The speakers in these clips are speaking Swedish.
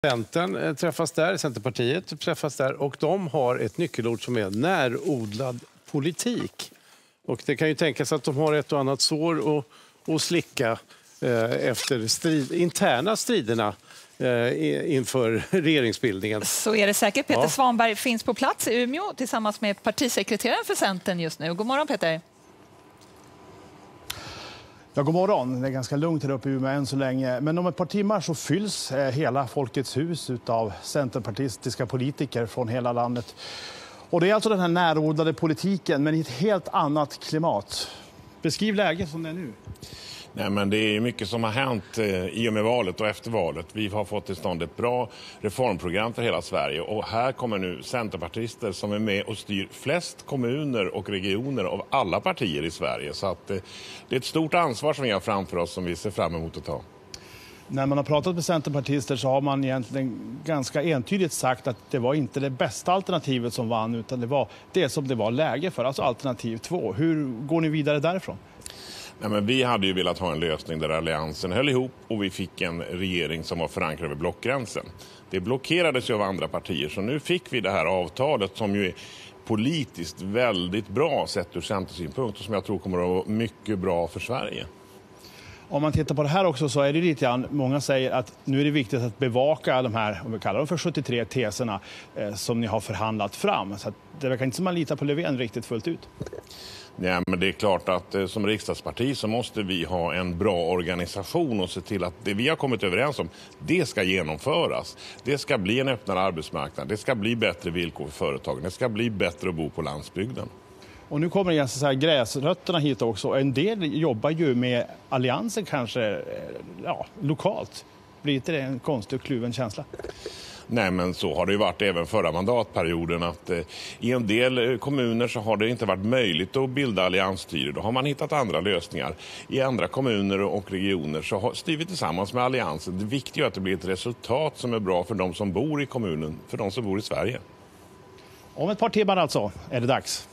Centern träffas där, Centerpartiet träffas där och de har ett nyckelord som är närodlad politik. Och det kan ju tänkas att de har ett och annat sår att slicka efter interna striderna inför regeringsbildningen. Så är det säkert. Peter Svanberg finns på plats i Umeå tillsammans med partisekreteraren för Centern just nu. God morgon Peter. Ja, god morgon. Det är ganska lugnt här uppe i Umeå än så länge. Men om ett par timmar så fylls hela Folkets hus av centerpartistiska politiker från hela landet. Och det är alltså den här närodlade politiken, men i ett helt annat klimat. Beskriv läget som det är nu. Nej, men det är mycket som har hänt i och med valet och efter valet. Vi har fått till stånd ett bra reformprogram för hela Sverige. Och här kommer nu centerpartister som är med och styr flest kommuner och regioner av alla partier i Sverige. Så att, det är ett stort ansvar som vi har framför oss som vi ser fram emot att ta. När man har pratat med centerpartister så har man egentligen ganska entydigt sagt att det var inte det bästa alternativet som vann utan det var det som det var läge för, alltså alternativ 2. Hur går ni vidare därifrån? Nej, men vi hade ju velat ha en lösning där alliansen höll ihop och vi fick en regering som var förankrad över blockgränsen. Det blockerades ju av andra partier så nu fick vi det här avtalet som ju är politiskt väldigt bra sett ur centersynpunkt och som jag tror kommer att vara mycket bra för Sverige. Om man tittar på det här också så är det lite grann, många säger att nu är det viktigt att bevaka de här, om vi kallar dem för 73 teserna som ni har förhandlat fram. Så att det verkar inte som man litar på Löfven riktigt fullt ut. Ja, men det är klart att som riksdagsparti så måste vi ha en bra organisation och se till att det vi har kommit överens om, det ska genomföras. Det ska bli en öppnare arbetsmarknad, det ska bli bättre villkor för företagen, det ska bli bättre att bo på landsbygden. Och nu kommer igen så här gräsrötterna hit också. En del jobbar ju med alliansen kanske lokalt. Blir inte det en konstig och kluven känsla? Nej, men så har det ju varit även förra mandatperioden att i en del kommuner så har det inte varit möjligt att bilda alliansstyre. Då har man hittat andra lösningar. I andra kommuner och regioner så styr vi tillsammans med alliansen. Det viktiga är att det blir ett resultat som är bra för de som bor i kommunen, för de som bor i Sverige. Om ett par timmar alltså är det dags.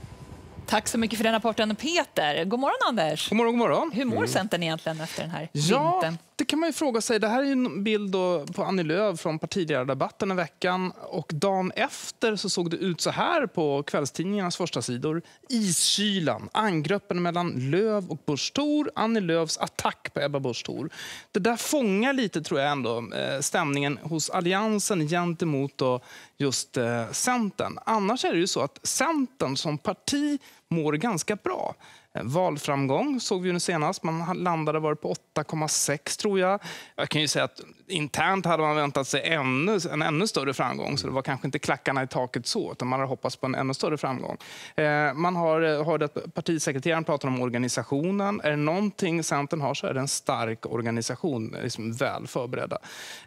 Tack så mycket för den rapporten Peter. God morgon Anders. God morgon, god morgon. Hur mår Centern egentligen efter den här Ja, vintern? det kan man ju fråga sig. Det här är en bild då på Annie Lööf från partiledardebatten i veckan. Och dagen efter så såg det ut så här på kvällstidningarnas första sidor. Iskylan, angreppen mellan Lööf och Busch Thor, Annie Lööfs attack på Ebba Busch Thor. Det där fångar lite tror jag ändå stämningen hos alliansen gentemot då just Centern. Annars är det ju så att Centern som parti mår ganska bra. Valframgång såg vi ju nu senast. Man landade var på 8,6 tror jag. Jag kan ju säga att internt hade man väntat sig en ännu större framgång. Så det var kanske inte klackarna i taket så, utan man hade hoppats på en ännu större framgång. Man har att partisekreteraren pratar om organisationen. Är det någonting Centern har så är det en stark organisation, liksom väl förberedda.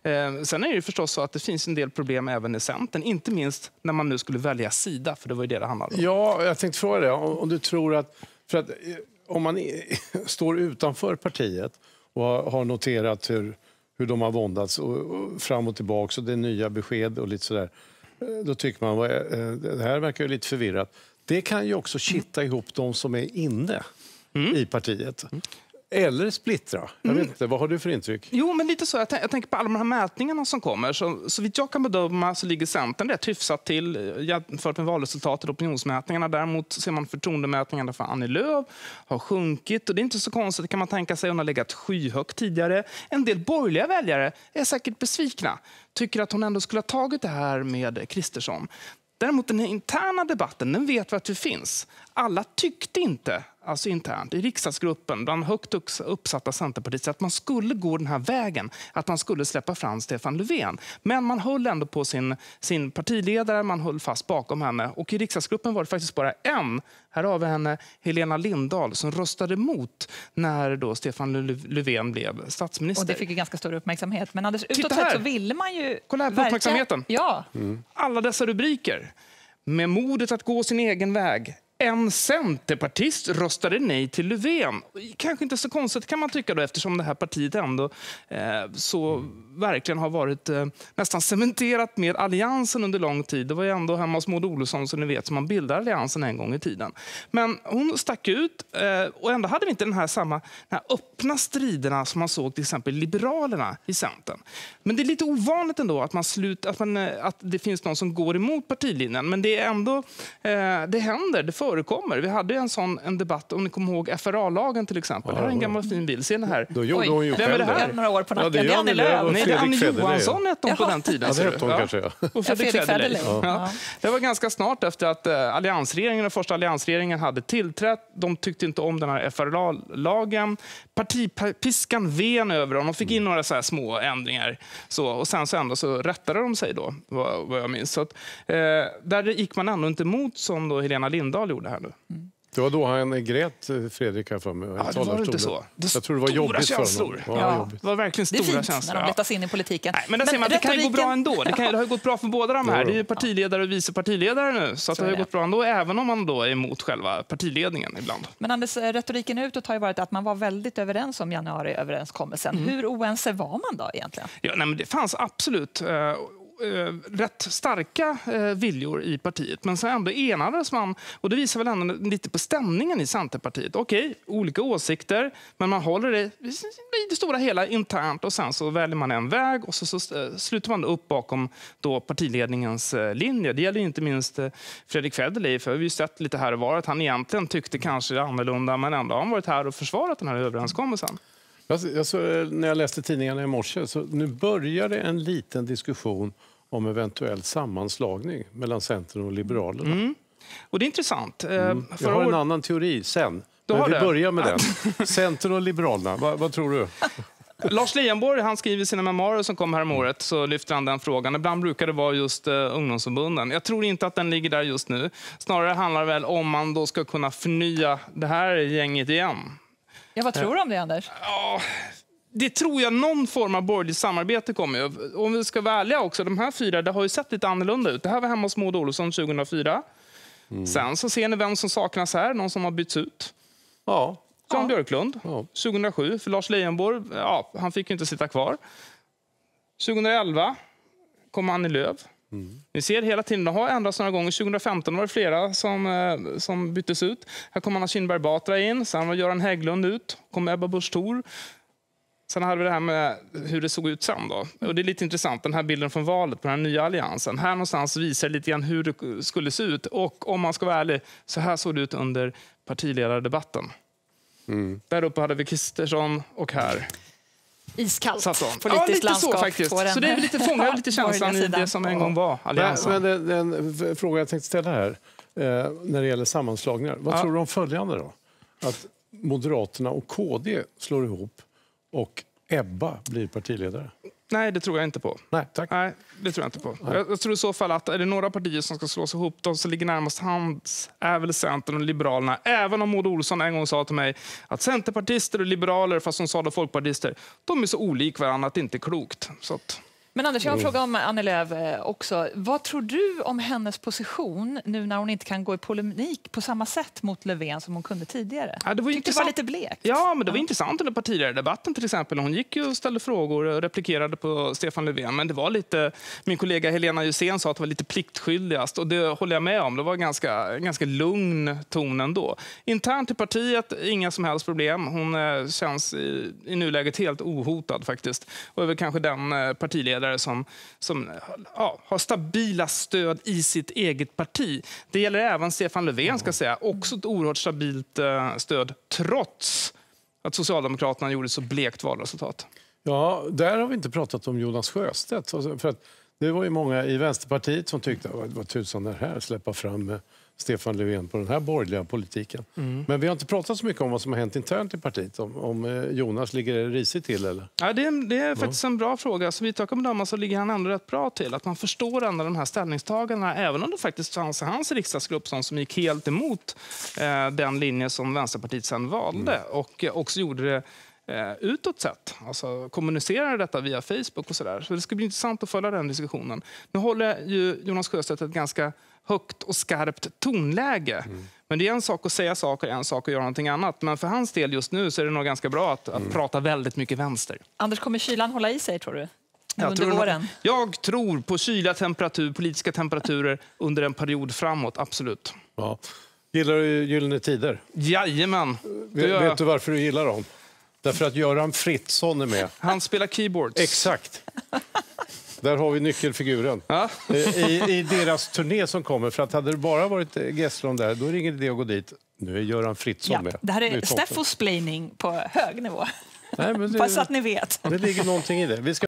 Sen är det ju förstås så att det finns en del problem även i Centern. Inte minst när man nu skulle välja sida, för det var ju det handlade om. Ja, jag tänkte fråga det. Om du tror att för att om man står utanför partiet och har noterat hur de har våndats och fram och tillbaka och det är nya besked och lite sådär, då tycker man det här verkar ju lite förvirrat. Det kan ju också kitta ihop de som är inne i partiet. Eller splittra. Jag vet inte, vad har du för intryck? Jo, men lite så. Jag tänker på alla de här mätningarna som kommer. Så vitt jag kan bedöma så ligger Centern rätt hyfsat till jämfört med valresultatet och opinionsmätningarna. Däremot ser man förtroendemätningarna för Annie Lööf har sjunkit. Och det är inte så konstigt, det kan man tänka sig. Hon har legat skyhögt tidigare. En del borgerliga väljare är säkert besvikna. Tycker att hon ändå skulle ha tagit det här med Kristersson. Däremot den här interna debatten, den vet vi att det finns. Alla tyckte inte, alltså internt i riksdagsgruppen, bland högt uppsatta centerpartister, att man skulle gå den här vägen, att man skulle släppa fram Stefan Löfven. Men man höll ändå på sin partiledare, man höll fast bakom henne. Och i riksdagsgruppen var det faktiskt bara en, här har vi henne, Helena Lindahl, som röstade emot när då Stefan Löfven blev statsminister. Och det fick ju ganska stor uppmärksamhet. Men Anders, utåt sett så ville man ju... Kolla här på uppmärksamheten. Ja. Alla dessa rubriker. Med modet att gå sin egen väg. En centerpartist röstade nej till Löfven. Kanske inte så konstigt kan man tycka då, eftersom det här partiet ändå så verkligen har varit nästan cementerat med alliansen under lång tid. Det var ju ändå hemma hos Maud Olofsson, som ni vet, som man bildade alliansen en gång i tiden. Men hon stack ut och ändå hade vi inte den här öppna striderna som man såg till exempel Liberalerna i Centern. Men det är lite ovanligt ändå att det finns någon som går emot partilinjen. Men det är ändå, det händer, det förekommer. Vi hade en debatt, om ni kommer ihåg FRA-lagen till exempel. Det här är en gammal fin bild, ser ni här? Då gjorde hon ju själv det. Några år på nacken. Ja, det är Annie Lööf. Nej, det är Annie Johansson hette hon på den tiden. Ja, det hette hon kanske. Och Fredrik Federley. Ja. Det var ganska snart efter att den första alliansregeringen hade tillträtt. De tyckte inte om den här FRA-lagen. Partipiskan ven över dem. De fick in några så här små ändringar. Och sen så rättade de sig då, vad jag minns. Så att, där gick man ändå inte emot, som då Helena Lindahl gjorde här nu. Det var då han grät, Fredrik, här för mig. Ja, det var inte så. Jag tror det var jobbigt känslor. för honom. Det var verkligen stora känslor. Det är fint när de letas in i politiken. Nej, men ser man, det kan ju gå bra ändå. Det har ju gått bra för båda de här. Det är ju partiledare och vice partiledare nu. Så att det har ju gått bra ändå, även om man då är emot själva partiledningen ibland. Men Anders, retoriken utåt har ju varit att man var väldigt överens om januariöverenskommelsen. Hur oense var man då egentligen? Ja, nej, men det fanns absolut rätt starka viljor i partiet, men sen ändå enades man, och det visar väl ändå lite på stämningen i Centerpartiet. Okej, olika åsikter, men man håller det i det stora hela internt, och sen så väljer man en väg och så sluter man upp bakom då partiledningens linje. Det gäller inte minst Fredrik Federley, för vi har ju sett lite här och var att han egentligen tyckte kanske annorlunda, men ändå har han varit här och försvarat den här överenskommelsen. När jag läste tidningarna i morse, så nu börjar det en liten diskussion om eventuell sammanslagning mellan Centern och Liberalerna. Och det är intressant. Jag har en annan teori sen, men vi börjar med den. Centern och Liberalerna, vad tror du? Lars Leijonborg, han skriver sina memoarer som kom här om året, så lyfter han den frågan. Ibland brukar det vara just ungdomsförbunden. Jag tror inte att den ligger där just nu. Snarare handlar det väl om man då ska kunna förnya det här gänget igen. Ja, vad tror du om det, Anders? Ja, det tror jag någon form av borgerligt samarbete kommer ju. Om vi ska vara ärliga också, de här fyra, det har ju sett lite annorlunda ut. Det här var hemma hos Maud Olofsson 2004. Sen så ser ni vem som saknas här, någon som har bytts ut. Ja. Jan Björklund, 2007. För Lars Leijonborg, han fick ju inte sitta kvar. 2011 kom Annie Lööf. Ni ser hela tiden, det har ändrats några gånger. 2015 var det flera som byttes ut. Här kom Anna Kinberg Batra in, sen var Göran Hägglund ut, kom Ebba Busch Thor. Sen hade vi det här med hur det såg ut sen då. Och det är lite intressant, den här bilden från valet på den här nya alliansen. Här någonstans visar lite grann hur det skulle se ut. Och om man ska vara ärlig, så här såg det ut under partiledardebatten. Där uppe hade vi Kristersson och här. Iskallt politiskt lite landskap. Så, faktiskt. Så det är lite fångar lite känslan i det som en gång var alliansen. Men den fråga jag tänkte ställa här, när det gäller sammanslagningar. Vad tror du om följande då? Att Moderaterna och KD slår ihop och Ebba blir partiledare? Nej, det tror jag inte på. Nej, tack. Nej, det tror jag inte på. Jag tror i så fall att är det några partier som ska slås ihop, de som ligger närmast hands är väl Centern och Liberalerna. Även om Maud Olofsson en gång sa till mig att centerpartister och liberaler, fast hon sa då folkpartister, de är så olika varandra att det inte är klokt. Så att... Men Anders, jag har en fråga om Annie Lööf också. Vad tror du om hennes position nu när hon inte kan gå i polemik på samma sätt mot Löfven som hon kunde tidigare? Ja, det var lite blekt. Ja, men det var intressant under partiledardebatten till exempel. Hon gick ju och ställde frågor och replikerade på Stefan Löfven. Men det var lite, min kollega Helena Jusén sa att det var lite pliktskyldigast. Och det håller jag med om. Det var ganska lugn ton ändå. Internt i partiet, inga som helst problem. Hon känns i nuläget helt ohotad faktiskt. Och är väl kanske den partiledare som har stabila stöd i sitt eget parti. Det gäller även Stefan Löfven, ska säga. Också ett oerhört stabilt stöd, trots att Socialdemokraterna gjorde så blekt valresultat. Ja, där har vi inte pratat om Jonas Sjöstedt. För att det var ju många i Vänsterpartiet som tyckte att det var tusan det här, släppa fram Stefan Löfven på den här borgerliga politiken. Men vi har inte pratat så mycket om vad som har hänt internt i partiet. Om Jonas ligger risigt till, eller? Ja, det är faktiskt en bra fråga. Så vitt jag kan bedöma så ligger han ändå rätt bra till. Att man förstår ändå de här ställningstagandena, även om det faktiskt fanns hans riksdagsgrupp som gick helt emot den linje som Vänsterpartiet sen valde. Och också gjorde det utåt sett. Alltså kommunicerade detta via Facebook och sådär. Så det ska bli intressant att följa den diskussionen. Nu håller ju Jonas Sjöstedt ett ganska högt och skarpt tonläge. Men det är en sak att säga saker, en sak att göra någonting annat. Men för hans del just nu så är det nog ganska bra att prata väldigt mycket vänster. Anders, kommer kylan hålla i sig, tror du? under våren? Jag tror på kyliga politiska temperaturer under en period framåt, absolut. Ja. Gillar du Gyllene Tider? Jajamän. Vet du varför du gillar dem? Därför att Göran Fritzson är med. Han spelar keyboards. Exakt. Där har vi nyckelfiguren. Ja. I deras turné som kommer. För att hade det bara varit Gessle där, då är det ingen idé att gå dit. Nu är Göran Fritzson med. Det här är Steffo-splaining på hög nivå. Nej, men Bara så att ni vet. Det ligger någonting i det. Vi ska